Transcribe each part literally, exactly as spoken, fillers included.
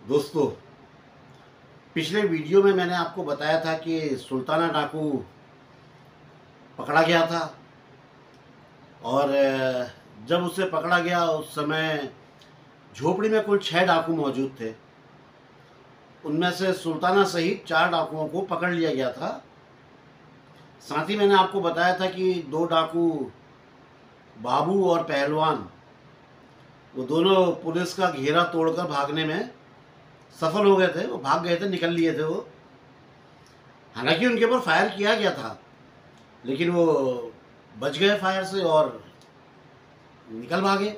दोस्तों, पिछले वीडियो में मैंने आपको बताया था कि सुल्ताना डाकू पकड़ा गया था और जब उसे पकड़ा गया उस समय झोपड़ी में कुल छह डाकू मौजूद थे। उनमें से सुल्ताना सहित चार डाकुओं को पकड़ लिया गया था। साथ ही मैंने आपको बताया था कि दो डाकू बाबू और पहलवान वो दोनों पुलिस का घेरा तोड़कर भागने में सफल हो गए थे। वो भाग गए थे, निकल लिए थे वो। हालांकि उनके ऊपर फायर किया गया था लेकिन वो बच गए फायर से और निकल भागे।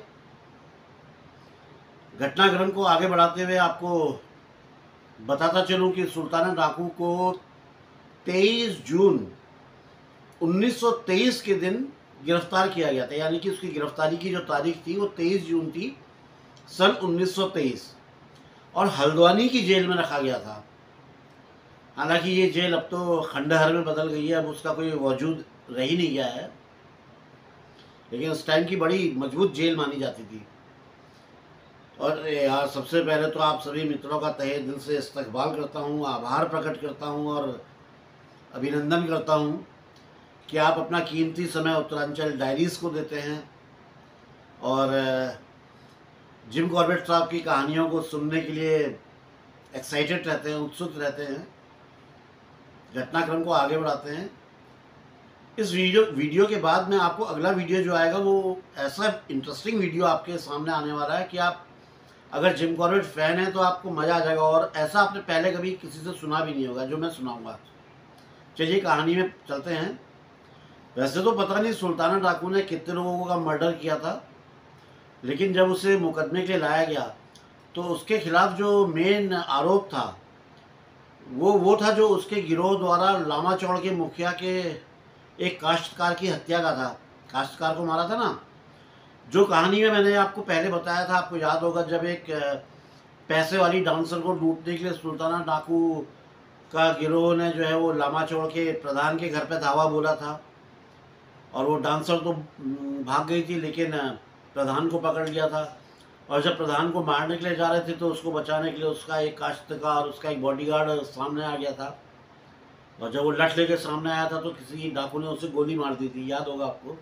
घटनाक्रम को आगे बढ़ाते हुए आपको बताता चलूं कि सुल्ताना डाकू को तेईस जून उन्नीस सौ तेईस के दिन गिरफ्तार किया गया था। यानी कि उसकी गिरफ्तारी की जो तारीख थी वो तेईस जून थी सन उन्नीस सौ तेईस और हल्द्वानी की जेल में रखा गया था। हालांकि ये जेल अब तो खंडहर में बदल गई है, अब उसका कोई वजूद रह ही नहीं गया है, लेकिन उस टाइम की बड़ी मजबूत जेल मानी जाती थी। और यार सबसे पहले तो आप सभी मित्रों का तहे दिल से इस्तकबाल करता हूँ, आभार प्रकट करता हूँ और अभिनंदन करता हूँ कि आप अपना कीमती समय उत्तरांचल डायरीज़ को देते हैं और जिम कॉर्बेट साहब की कहानियों को सुनने के लिए एक्साइटेड रहते हैं, उत्सुक रहते हैं, घटनाक्रम को आगे बढ़ाते हैं। इस वीडियो वीडियो के बाद में आपको अगला वीडियो जो आएगा वो ऐसा इंटरेस्टिंग वीडियो आपके सामने आने वाला है कि आप अगर जिम कॉर्बेट फैन है तो आपको मज़ा आ जाएगा और ऐसा आपने पहले कभी किसी से सुना भी नहीं होगा जो मैं सुनाऊंगा। चलिए कहानी में चलते हैं। वैसे तो पता नहीं सुल्ताना डाकू ने कितने लोगों का मर्डर किया था, लेकिन जब उसे मुकदमे के लिए लाया गया तो उसके खिलाफ जो मेन आरोप था वो वो था जो उसके गिरोह द्वारा लामा चौड़ के मुखिया के एक काश्तकार की हत्या का था। काश्तकार को मारा था ना, जो कहानी में मैंने आपको पहले बताया था, आपको याद होगा, जब एक पैसे वाली डांसर को लूटने के लिए सुल्ताना डाकू का गिरोह ने जो है वो लामा चौड़ के प्रधान के घर पे धावा बोला था और वो डांसर तो भाग गई थी लेकिन प्रधान को पकड़ लिया था। और जब प्रधान को मारने के लिए जा रहे थे तो उसको बचाने के लिए उसका एक काश्तकार, उसका एक बॉडीगार्ड सामने आ गया था और जब वो लठ लेके सामने आया था तो किसी डाकू ने उसे गोली मार दी थी, याद होगा आपको।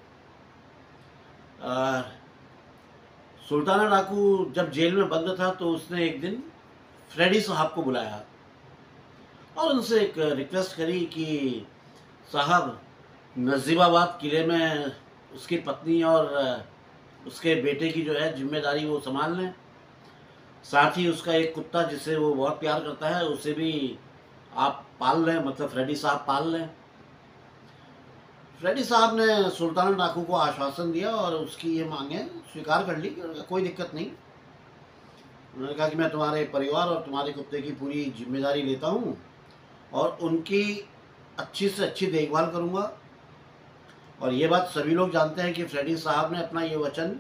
आ, सुल्ताना डाकू जब जेल में बंद था तो उसने एक दिन फ्रेडी साहब को बुलाया और उनसे एक रिक्वेस्ट करी कि साहब, नजीबाबाद किले में उसकी पत्नी और उसके बेटे की जो है जिम्मेदारी वो संभाल लें, साथ ही उसका एक कुत्ता जिसे वो बहुत प्यार करता है उसे भी आप पाल लें, मतलब फ्रेडी साहब पाल लें। फ्रेडी साहब ने सुल्ताना डाकू को आश्वासन दिया और उसकी ये मांगें स्वीकार कर ली। कोई दिक्कत नहीं, उन्होंने कहा कि मैं तुम्हारे परिवार और तुम्हारे कुत्ते की पूरी जिम्मेदारी लेता हूँ और उनकी अच्छी से अच्छी देखभाल करूँगा। और ये बात सभी लोग जानते हैं कि फ्रेडी साहब ने अपना ये वचन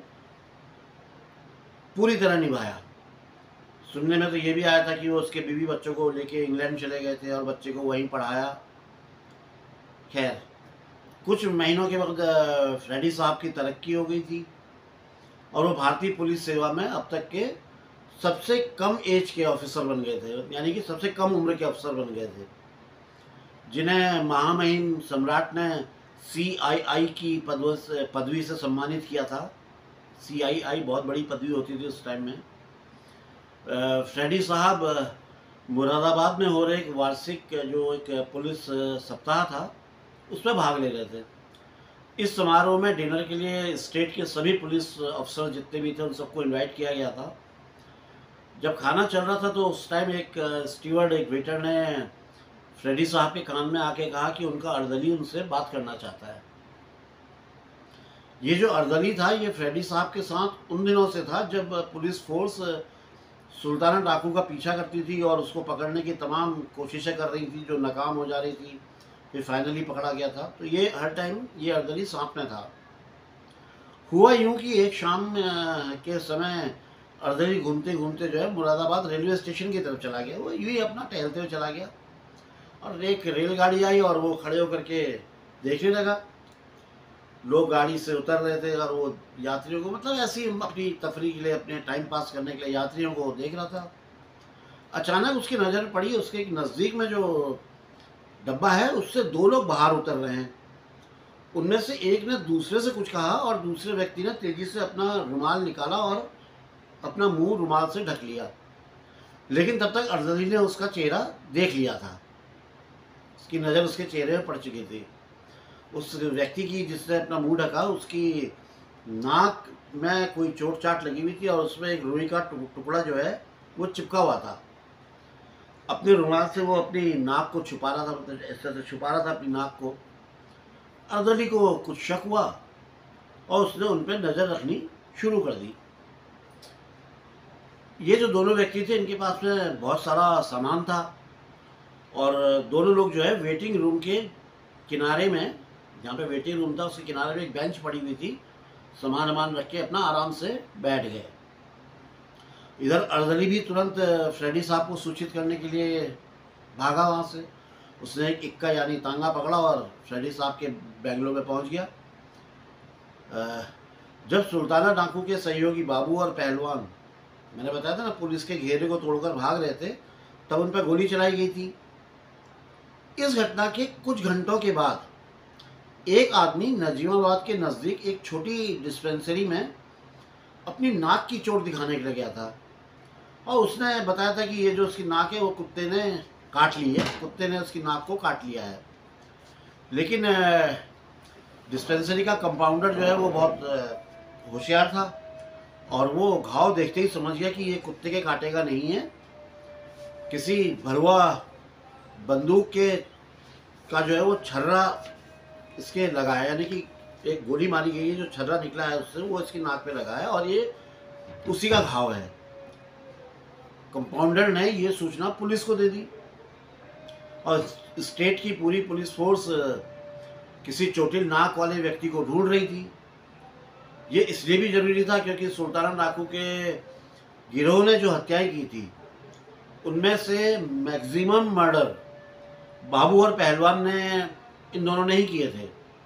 पूरी तरह निभाया। सुनने में तो ये भी आया था कि वो उसके बीवी बच्चों को लेके इंग्लैंड चले गए थे और बच्चे को वहीं पढ़ाया। खैर, कुछ महीनों के वक्त फ्रेडी साहब की तरक्की हो गई थी और वो भारतीय पुलिस सेवा में अब तक के सबसे कम एज के ऑफिसर बन गए थे, यानी कि सबसे कम उम्र के अफसर बन गए थे, जिन्हें महामहिम सम्राट ने सी आई आई की पदवी से सम्मानित किया था। सी आई आई बहुत बड़ी पदवी होती थी उस टाइम में। फ्रेडी साहब मुरादाबाद में हो रहे एक वार्षिक जो एक पुलिस सप्ताह था उसमें भाग ले रहे थे। इस समारोह में डिनर के लिए स्टेट के सभी पुलिस अफसर जितने भी थे उन सबको इनवाइट किया गया था। जब खाना चल रहा था तो उस टाइम एक स्टीवर्ड, एक वेटर ने फ्रेडी साहब के कान में आके कहा कि उनका अर्दली उनसे बात करना चाहता है। ये जो अर्दली था ये फ्रेडी साहब के साथ उन दिनों से था जब पुलिस फोर्स सुल्ताना डाकू का पीछा करती थी और उसको पकड़ने की तमाम कोशिशें कर रही थी जो नाकाम हो जा रही थी, फिर फाइनली पकड़ा गया था। तो ये हर टाइम ये अर्दली साथ में था। हुआ यूँ कि एक शाम के समय अर्दली घूमते घूमते जो है मुरादाबाद रेलवे स्टेशन की तरफ चला गया। वो यूँ ही अपना टहलते हुए चला गया और एक रेलगाड़ी आई और वो खड़े होकर के देखने लगा। लोग गाड़ी से उतर रहे थे और वो यात्रियों को, मतलब ऐसी अपनी तफरीह के लिए, अपने टाइम पास करने के लिए यात्रियों को देख रहा था। अचानक उसकी नज़र पड़ी, उसके एक नज़दीक में जो डब्बा है उससे दो लोग बाहर उतर रहे हैं। उनमें से एक ने दूसरे से कुछ कहा और दूसरे व्यक्ति ने तेज़ी से अपना रुमाल निकाला और अपना मुंह रुमाल से ढक लिया। लेकिन तब तक अर्दली ने उसका चेहरा देख लिया था, उसकी नज़र उसके चेहरे में पड़ चुकी थी। उस व्यक्ति की जिसने अपना मुंह ढका, उसकी नाक में कोई चोट चाट लगी हुई थी और उसमें एक रुई का टुकड़ा जो है वो चिपका हुआ था। अपने रुमाल से वो अपनी नाक को छुपा रहा था, मतलब ऐसे ऐसे छुपा रहा था अपनी नाक को। अर्दली को कुछ शक हुआ और उसने उन पर नज़र रखनी शुरू कर दी। ये जो दोनों व्यक्ति थे, इनके पास में बहुत सारा सामान था और दोनों लोग जो है वेटिंग रूम के किनारे में, जहाँ पे वेटिंग रूम था उसके किनारे में एक बेंच पड़ी हुई थी, सामान वामान रख के अपना आराम से बैठ गए। इधर अर्दली भी तुरंत फ्रेडी साहब को सूचित करने के लिए भागा वहाँ से। उसने एक इक्का यानी तांगा पकड़ा और फ्रेडी साहब के बेंगलो में पहुँच गया। जब सुल्ताना डाकू के सहयोगी बाबू और पहलवान, मैंने बताया था ना, पुलिस के घेरे को तोड़कर भाग रहे थे, तब उन पर गोली चलाई गई थी। इस घटना के कुछ घंटों के बाद एक आदमी नजीमाबाद के नज़दीक एक छोटी डिस्पेंसरी में अपनी नाक की चोट दिखाने के लिए गया था और उसने बताया था कि ये जो उसकी नाक है वो कुत्ते ने काट ली है, कुत्ते ने उसकी नाक को काट लिया है। लेकिन डिस्पेंसरी का कंपाउंडर जो है वो बहुत होशियार था और वो घाव देखते ही समझ गया कि ये कुत्ते के काटे का नहीं है, किसी भरवा बंदूक के का जो है वो छर्रा इसके लगा है, यानी कि एक गोली मारी गई है, जो छर्रा निकला है उससे वो इसकी नाक पे लगा है और ये उसी का घाव है। कंपाउंडर ने ये सूचना पुलिस को दे दी और स्टेट की पूरी पुलिस फोर्स किसी चोटिल नाक वाले व्यक्ति को ढूंढ रही थी। ये इसलिए भी ज़रूरी था क्योंकि सुल्ताना डाकू के गिरोह ने जो हत्याएं की थी उनमें से मैक्सिमम मर्डर बाबू और पहलवान ने, इन दोनों ने ही किए थे।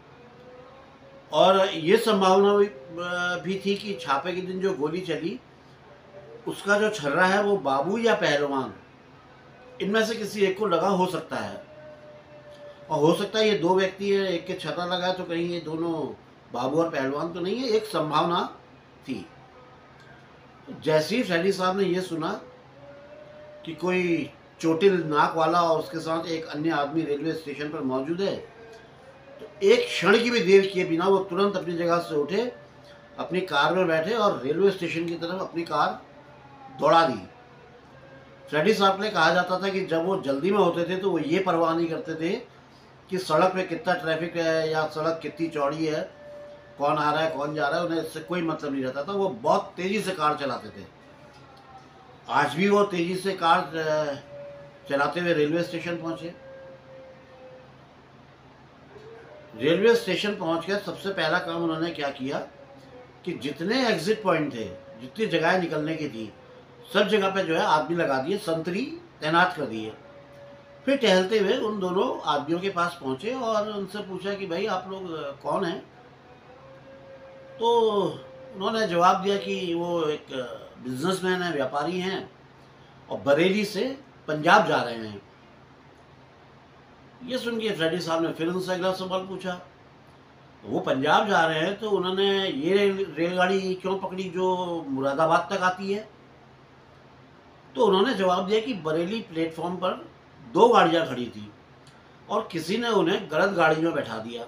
और ये संभावना भी थी कि छापे के दिन जो गोली चली उसका जो छर्रा है वो बाबू या पहलवान, इनमें से किसी एक को लगा हो सकता है। और हो सकता है ये दो व्यक्ति है, एक के छर्रा लगा है तो कहीं ये दोनों बाबू और पहलवान तो नहीं है, एक संभावना थी। तो जैसे ही फ्रेडी साहब ने ये सुना कि कोई चोटिल नाक वाला और उसके साथ एक अन्य आदमी रेलवे स्टेशन पर मौजूद है, तो एक क्षण की भी देर किए बिना वो तुरंत अपनी जगह से उठे, अपनी कार में बैठे और रेलवे स्टेशन की तरफ अपनी कार दौड़ा दी। फ्रेडी साहब ने कहा जाता था कि जब वो जल्दी में होते थे तो वो ये परवाह नहीं करते थे कि सड़क पे कितना ट्रैफिक है या सड़क कितनी चौड़ी है, कौन आ रहा है कौन जा रहा है, उन्हें इससे कोई मतलब नहीं रहता था। वो बहुत तेज़ी से कार चलाते थे। आज भी वो तेज़ी से कार चलाते हुए रेलवे स्टेशन पहुंचे। रेलवे स्टेशन पहुंचकर सबसे पहला काम उन्होंने क्या किया कि जितने एग्जिट पॉइंट थे, जितनी जगह निकलने की थी, सब जगह पे जो है आदमी लगा दिए, संतरी तैनात कर दिए। फिर टहलते हुए उन दोनों आदमियों के पास पहुंचे और उनसे पूछा कि भाई आप लोग कौन हैं। तो उन्होंने जवाब दिया कि वो एक बिजनेसमैन है, व्यापारी हैं और बरेली से पंजाब जा रहे हैं। ये सुन के फ्रेडी साहब ने फिर उनसे अगला सवाल पूछा, वो पंजाब जा रहे हैं तो उन्होंने ये रेलगाड़ी क्यों पकड़ी जो मुरादाबाद तक आती है। तो उन्होंने जवाब दिया कि बरेली प्लेटफॉर्म पर दो गाड़ियां खड़ी थी और किसी ने उन्हें गलत गाड़ी में बैठा दिया।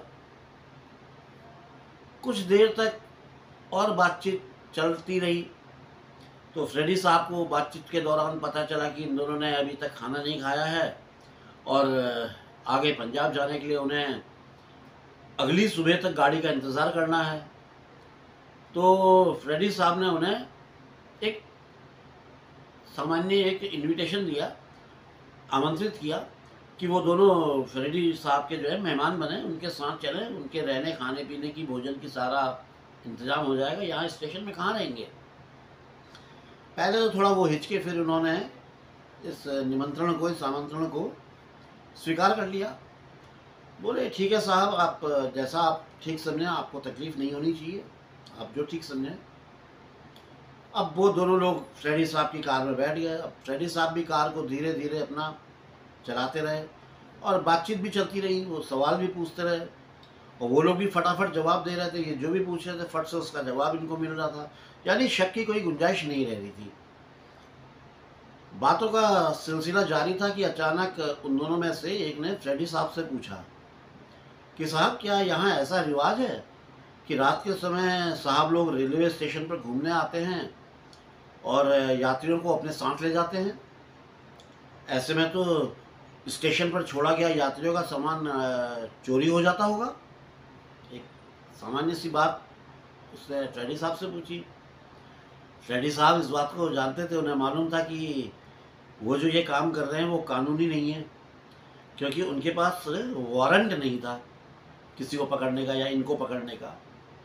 कुछ देर तक और बातचीत चलती रही तो फ्रेडी साहब को बातचीत के दौरान पता चला कि इन दोनों ने अभी तक खाना नहीं खाया है और आगे पंजाब जाने के लिए उन्हें अगली सुबह तक गाड़ी का इंतज़ार करना है। तो फ्रेडी साहब ने उन्हें एक सामान्य एक इनविटेशन दिया, आमंत्रित किया कि वो दोनों फ्रेडी साहब के जो है मेहमान बने, उनके साथ चलें, उनके रहने खाने पीने की भोजन की सारा इंतज़ाम हो जाएगा, यहाँ स्टेशन में कहाँ रहेंगे। पहले तो थोड़ा वो हिचके, फिर उन्होंने इस निमंत्रण को, इस आमंत्रण को स्वीकार कर लिया। बोले ठीक है साहब, आप जैसा आप ठीक समझें, आपको तकलीफ़ नहीं होनी चाहिए, आप जो ठीक समझें। अब वो दोनों लोग फ्रेडी साहब की कार में बैठ गए। अब फ्रेडी साहब भी कार को धीरे धीरे अपना चलाते रहे और बातचीत भी चलती रही, वो सवाल भी पूछते रहे और वो लोग भी फटाफट जवाब दे रहे थे। ये जो भी पूछ रहे थे फट से उसका जवाब इनको मिल रहा था, यानी शक की कोई गुंजाइश नहीं रह रही थी। बातों का सिलसिला जारी था कि अचानक उन दोनों में से एक ने फ्रेडी साहब से पूछा कि साहब क्या यहाँ ऐसा रिवाज है कि रात के समय साहब लोग रेलवे स्टेशन पर घूमने आते हैं और यात्रियों को अपने साथ ले जाते हैं? ऐसे में तो स्टेशन पर छोड़ा गया यात्रियों का सामान चोरी हो जाता होगा। एक सामान्य सी बात उसने फ्रेडी साहब से पूछी। फ्रेडी साहब इस बात को जानते थे, उन्हें मालूम था कि वो जो ये काम कर रहे हैं वो कानूनी नहीं है, क्योंकि उनके पास वारंट नहीं था किसी को पकड़ने का या इनको पकड़ने का।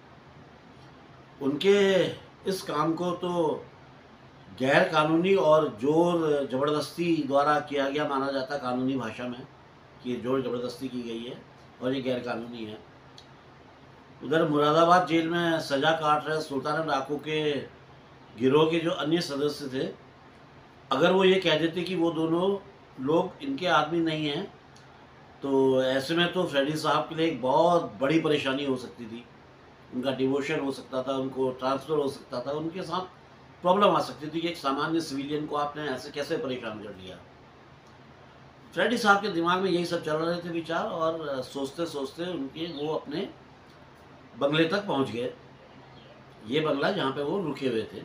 उनके इस काम को तो गैर कानूनी और जोर ज़बरदस्ती द्वारा किया गया माना जाता, कानूनी भाषा में कि जोर ज़बरदस्ती की गई है और ये गैर कानूनी है। उधर मुरादाबाद जेल में सज़ा काट रहे सुल्तान डाकू के गिरोह के जो अन्य सदस्य थे, अगर वो ये कह देते कि वो दोनों लोग इनके आदमी नहीं हैं, तो ऐसे में तो फ्रेडी साहब के लिए एक बहुत बड़ी परेशानी हो सकती थी। उनका डिवोशन हो सकता था, उनको ट्रांसफ़र हो सकता था, उनके साथ प्रॉब्लम आ सकती थी कि एक सामान्य सिविलियन को आपने ऐसे कैसे परेशान कर दिया। फ्रेडी साहब के दिमाग में यही सब चल रहे थे विचार, और सोचते सोचते उनके वो अपने बंगले तक पहुंच गए। ये बंगला जहाँ पे वो रुके हुए थे।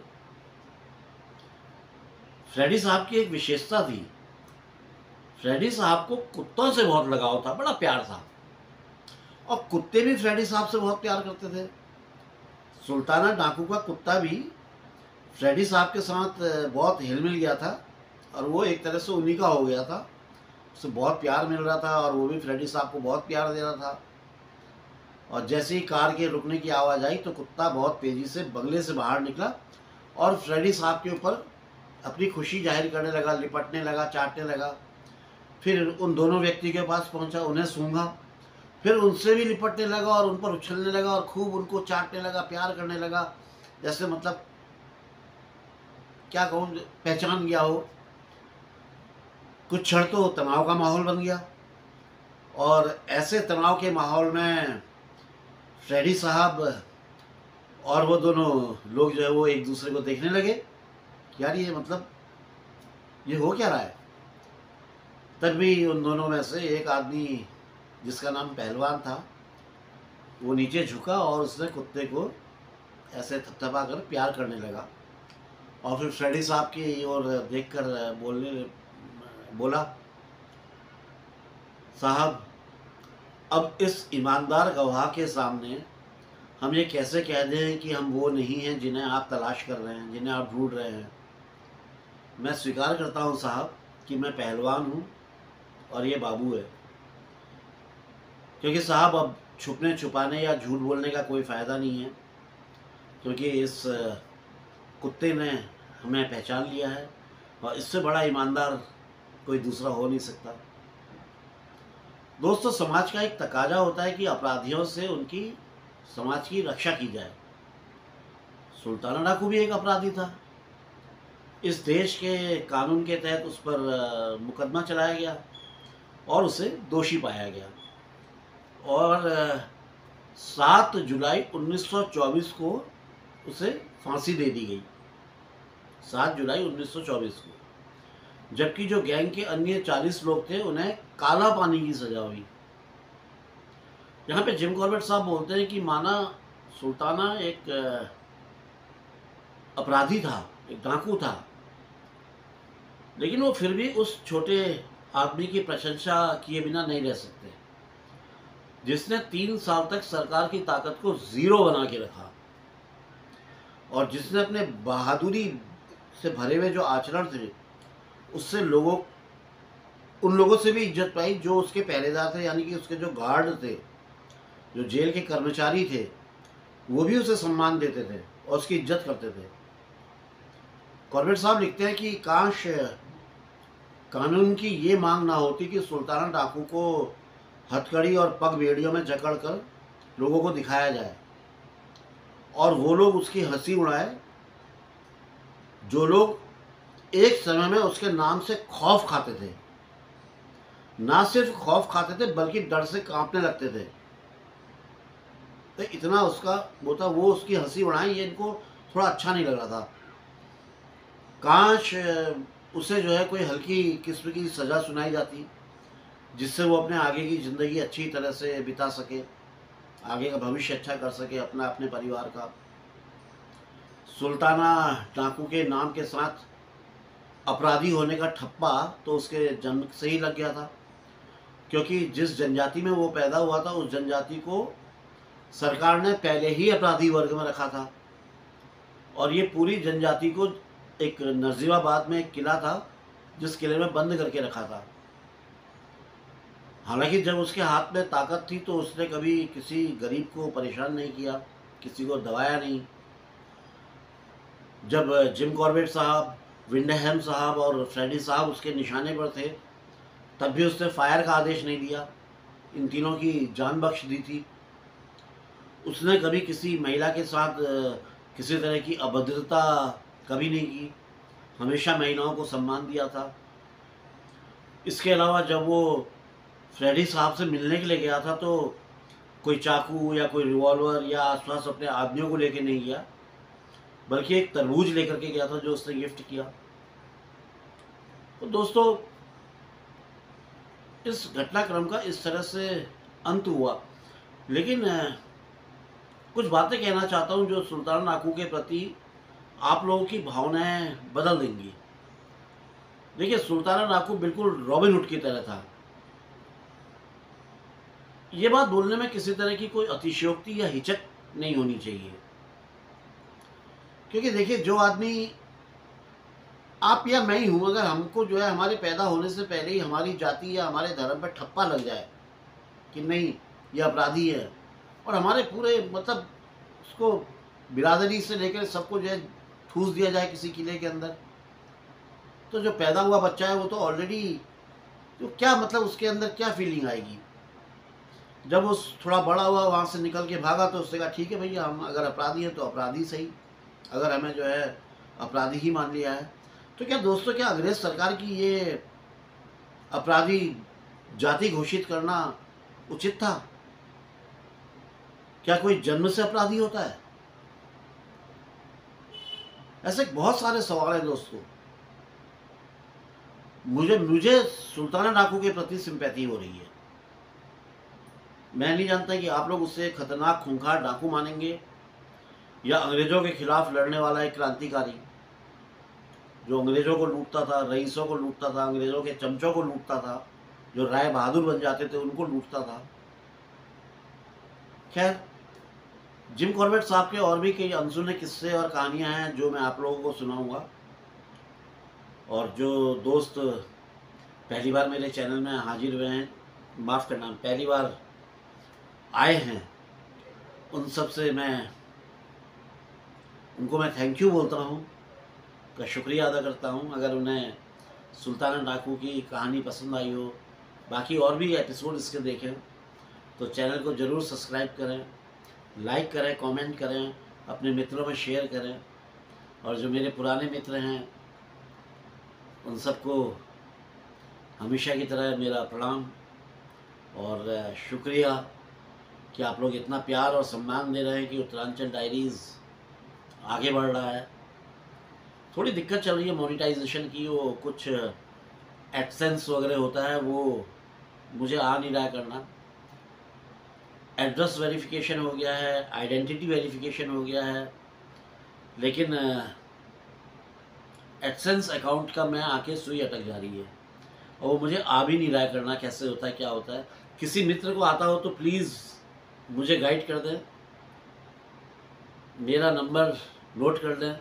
फ्रेडी साहब की एक विशेषता थी, फ्रेडी साहब को कुत्तों से बहुत लगाव था, बड़ा प्यार था, और कुत्ते भी फ्रेडी साहब से बहुत प्यार करते थे। सुल्ताना डाकू का कुत्ता भी फ्रेडी साहब के साथ बहुत हिल मिल गया था और वो एक तरह से उन्हीं का हो गया था। उसे बहुत प्यार मिल रहा था और वो भी फ्रेडी साहब को बहुत प्यार दे रहा था। और जैसे ही कार के रुकने की आवाज़ आई तो कुत्ता बहुत तेज़ी से बंगले से बाहर निकला और फ्रेडी साहब के ऊपर अपनी खुशी जाहिर करने लगा, लिपटने लगा, चाटने लगा। फिर उन दोनों व्यक्ति के पास पहुंचा, उन्हें सूंघा, फिर उनसे भी लिपटने लगा और उन पर उछलने लगा और खूब उनको चाटने लगा, प्यार करने लगा, जैसे मतलब क्या कहूँ, पहचान गया हो। कुछ क्षण तो तनाव का माहौल बन गया और ऐसे तनाव के माहौल में फ्रेडी साहब और वो दोनों लोग जो है वो एक दूसरे को देखने लगे कि यार ये मतलब ये हो क्या रहा है। तभी उन दोनों में से एक आदमी जिसका नाम पहलवान था वो नीचे झुका और उसने कुत्ते को ऐसे थपथपा कर प्यार करने लगा और फिर फ्रेडी साहब की ओर देखकर बोलने बोला, साहब अब इस ईमानदार गवाह के सामने हम ये कैसे कह दें कि हम वो नहीं हैं जिन्हें आप तलाश कर रहे हैं, जिन्हें आप ढूंढ रहे हैं। मैं स्वीकार करता हूँ साहब कि मैं पहलवान हूँ और ये बाबू है, क्योंकि साहब अब छुपने छुपाने या झूठ बोलने का कोई फ़ायदा नहीं है, क्योंकि इस कुत्ते ने हमें पहचान लिया है और इससे बड़ा ईमानदार कोई दूसरा हो नहीं सकता। दोस्तों, समाज का एक तकाजा होता है कि अपराधियों से उनकी समाज की रक्षा की जाए। सुल्ताना डाकू भी एक अपराधी था। इस देश के कानून के तहत उस पर मुकदमा चलाया गया और उसे दोषी पाया गया और सात जुलाई उन्नीस सौ चौबीस को उसे फांसी दे दी गई। सात जुलाई उन्नीस सौ चौबीस को। जबकि जो गैंग के अन्य चालीस लोग थे उन्हें काला पानी की सजा हुई। यहाँ पे जिम कॉर्बेट साहब बोलते हैं कि माना सुल्ताना एक अपराधी था, एक डाकू था, लेकिन वो फिर भी उस छोटे आदमी की प्रशंसा किए बिना नहीं रह सकते जिसने तीन साल तक सरकार की ताकत को जीरो बना के रखा और जिसने अपने बहादुरी से भरे हुए जो आचरण थे उससे लोगों उन लोगों से भी इज्जत पाई जो उसके पहरेदार थे, यानी कि उसके जो गार्ड थे, जो जेल के कर्मचारी थे, वो भी उसे सम्मान देते थे और उसकी इज्जत करते थे। कॉर्बेट साहब लिखते हैं कि काश कानून की ये मांग ना होती कि सुल्ताना डाकू को हथकड़ी और पग बेड़ियों में जकड़कर लोगों को दिखाया जाए और वो लोग उसकी हंसी उड़ाए जो लोग एक समय में उसके नाम से खौफ खाते थे, ना सिर्फ खौफ खाते थे बल्कि डर से कांपने लगते थे। तो इतना उसका वो था, वो उसकी हंसी उड़ाई, ये इनको थोड़ा अच्छा नहीं लग रहा था। काश उसे जो है कोई हल्की किस्म की सज़ा सुनाई जाती, जिससे वो अपने आगे की ज़िंदगी अच्छी तरह से बिता सके, आगे का भविष्य अच्छा कर सके अपना, अपने परिवार का। सुल्ताना डाकू के नाम के साथ अपराधी होने का ठप्पा तो उसके जन्म से ही लग गया था, क्योंकि जिस जनजाति में वो पैदा हुआ था उस जनजाति को सरकार ने पहले ही अपराधी वर्ग में रखा था। और ये पूरी जनजाति को एक नजीबाबाद में एक किला था जिस किले में बंद करके रखा था। हालांकि जब उसके हाथ में ताकत थी तो उसने कभी किसी गरीब को परेशान नहीं किया, किसी को दबाया नहीं। जब जिम कॉर्बेट साहब, विंडहैम साहब और फ्रेडी साहब उसके निशाने पर थे तब भी उसने फायर का आदेश नहीं दिया, इन तीनों की जान बख्श दी थी। उसने कभी किसी महिला के साथ किसी तरह की अभद्रता कभी नहीं की, हमेशा महिलाओं को सम्मान दिया था। इसके अलावा जब वो फ्रेडी साहब से मिलने के लिए गया था तो कोई चाकू या कोई रिवॉल्वर या आसपास अपने आदमियों को लेके नहीं गया, बल्कि एक तरबूज लेकर के गया था जो उसने गिफ्ट किया। तो दोस्तों, इस घटनाक्रम का इस तरह से अंत हुआ। लेकिन कुछ बातें कहना चाहता हूँ जो सुल्तान डाकू के प्रति आप लोगों की भावनाएं बदल देंगी। देखिए, सुल्तान डाकू बिल्कुल रॉबिन हुड की तरह था। ये बात बोलने में किसी तरह की कोई अतिशयोक्ति या हिचक नहीं होनी चाहिए, क्योंकि देखिए, जो आदमी, आप या मैं ही हूँ, अगर हमको जो है हमारे पैदा होने से पहले ही हमारी जाति या हमारे धर्म पर ठप्पा लग जाए कि नहीं ये अपराधी है, और हमारे पूरे मतलब उसको बिरादरी से लेकर सबको जो है ठूस दिया जाए किसी किले के अंदर, तो जो पैदा हुआ बच्चा है वो तो ऑलरेडी, तो क्या मतलब उसके अंदर क्या फीलिंग आएगी। जब वो थोड़ा बड़ा हुआ, वहाँ से निकल के भागा, तो उससे कहा ठीक है भैया, हम अगर अपराधी हैं तो अपराधी सही, अगर हमें जो है अपराधी ही मान लिया है। तो क्या दोस्तों, क्या अंग्रेज सरकार की ये अपराधी जाति घोषित करना उचित था? क्या कोई जन्म से अपराधी होता है? ऐसे बहुत सारे सवाल हैं दोस्तों। मुझे मुझे सुल्ताना डाकू के प्रति सिंपैथी हो रही है। मैं नहीं जानता कि आप लोग उससे खतरनाक खूंखार डाकू मानेंगे या अंग्रेजों के खिलाफ लड़ने वाला एक क्रांतिकारी जो अंग्रेजों को लूटता था, रईसों को लूटता था, अंग्रेजों के चमचों को लूटता था, जो राय बहादुर बन जाते थे उनको लूटता था। खैर, जिम कॉर्बेट साहब के और भी कई अनसुने किस्से और कहानियां हैं जो मैं आप लोगों को सुनाऊंगा। और जो दोस्त पहली बार मेरे चैनल में हाजिर हुए हैं, माफ़ करना, पहली बार आए हैं, उन सब से मैं उनको मैं थैंक यू बोलता हूँ, का शुक्रिया अदा करता हूँ। अगर उन्हें सुल्तान डाकू की कहानी पसंद आई हो, बाकी और भी एपिसोड इसके देखें, तो चैनल को ज़रूर सब्सक्राइब करें, लाइक करें, कमेंट करें, अपने मित्रों में शेयर करें। और जो मेरे पुराने मित्र हैं उन सबको हमेशा की तरह मेरा प्रणाम और शुक्रिया कि आप लोग इतना प्यार और सम्मान दे रहे हैं कि उत्तरांचल डायरीज़ आगे बढ़ रहा है। थोड़ी दिक्कत चल रही है मोनेटाइजेशन की, वो कुछ एडसेंस वगैरह होता है, वो मुझे आ नहीं रहा करना। एड्रेस वेरिफिकेशन हो गया है, आइडेंटिटी वेरिफिकेशन हो गया है, लेकिन एडसेंस अकाउंट का मैं आके सुई अटक जा रही है और वो मुझे आ भी नहीं रहा करना, कैसे होता है, क्या होता है। किसी मित्र को आता हो तो प्लीज़ मुझे गाइड कर दें, मेरा नंबर नोट कर लें,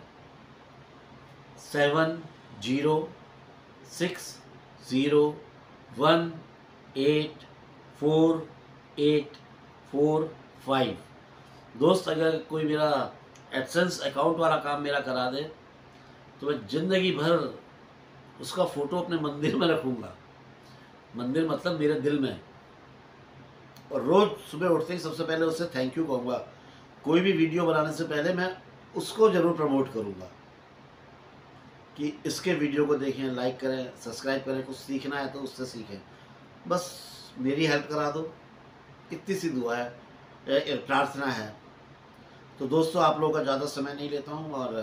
seven zero six zero one eight four eight four five. दोस्त, अगर कोई मेरा एडसेंस अकाउंट वाला काम मेरा करा दे तो मैं ज़िंदगी भर उसका फ़ोटो अपने मंदिर में रखूँगा। मंदिर मतलब मेरे दिल में। और रोज़ सुबह उठते ही सबसे पहले उससे थैंक यू कहूँगा। कोई भी वीडियो बनाने से पहले मैं उसको ज़रूर प्रमोट करूँगा। कि इसके वीडियो को देखें, लाइक करें, सब्सक्राइब करें, कुछ सीखना है तो उससे सीखें। बस मेरी हेल्प करा दो, इतनी सी दुआ है, प्रार्थना है। तो दोस्तों, आप लोगों का ज़्यादा समय नहीं लेता हूँ और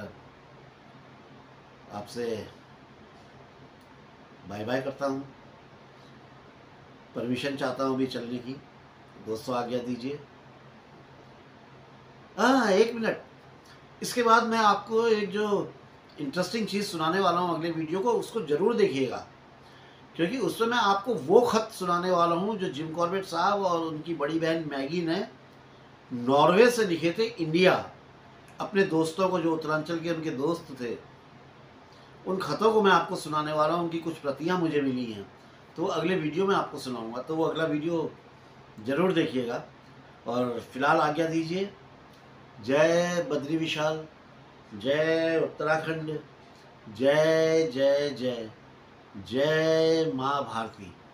आपसे बाय बाय करता हूँ। परमिशन चाहता हूँ अभी चलने की, दोस्तों आज्ञा दीजिए। हाँ, एक मिनट, इसके बाद मैं आपको एक जो इंटरेस्टिंग चीज़ सुनाने वाला हूँ अगले वीडियो को, उसको ज़रूर देखिएगा, क्योंकि उसमें मैं आपको वो ख़त सुनाने वाला हूँ जो जिम कॉर्बेट साहब और उनकी बड़ी बहन मैगी ने नॉर्वे से लिखे थे इंडिया, अपने दोस्तों को, जो उत्तरांचल के उनके दोस्त थे। उन ख़तों को मैं आपको सुनाने वाला हूँ, उनकी कुछ प्रतियाँ मुझे मिली हैं, तो अगले वीडियो में आपको सुनाऊँगा। तो वो अगला वीडियो ज़रूर देखिएगा और फिलहाल आज्ञा दीजिए। जय बद्री विशाल, जय उत्तराखंड, जय जय जय, जय माँ भारती।